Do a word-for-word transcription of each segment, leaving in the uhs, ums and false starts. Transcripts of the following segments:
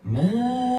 मैं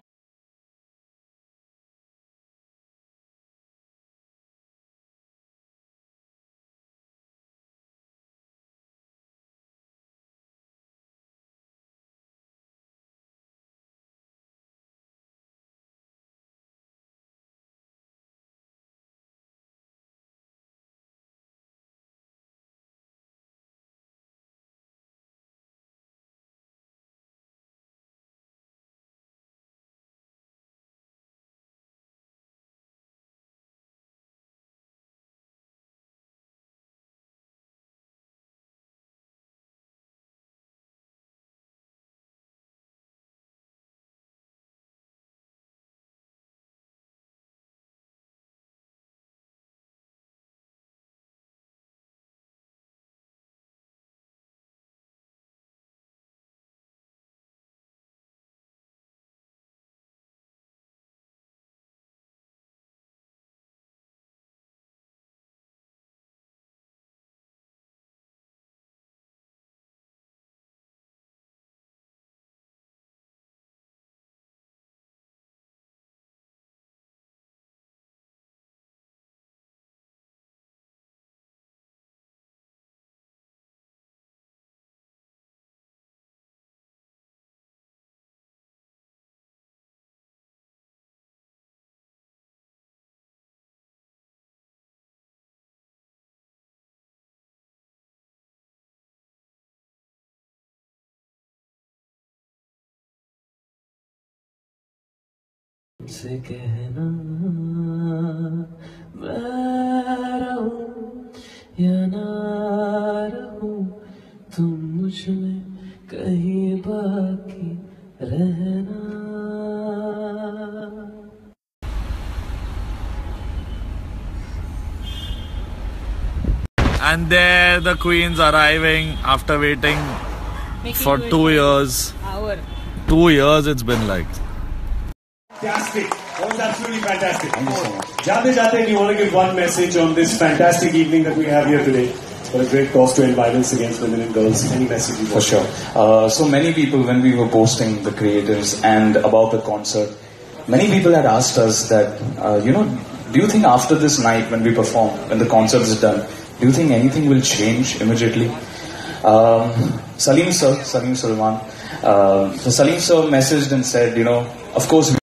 से कहना मैं रहूं या ना रहूं, तुम मुझ में कहीं बाकी रहना. And there the Queen's arriving after waiting Making for you two wait years. Hour. Two years it's been like. Fantastic. That was absolutely fantastic. Thank you so much. Jate Jate, do you want to give one message on this fantastic evening that we have here today for a great cause to end violence against women and girls? Any message you want? For sure. Uh, so many people, when we were posting the creatives and about the concert, many people had asked us that, uh, you know, do you think after this night when we perform, when the concert is done, do you think anything will change immediately? Um, Salim sir, Salim Sulman, uh, so Salim sir messaged and said, you know, of course,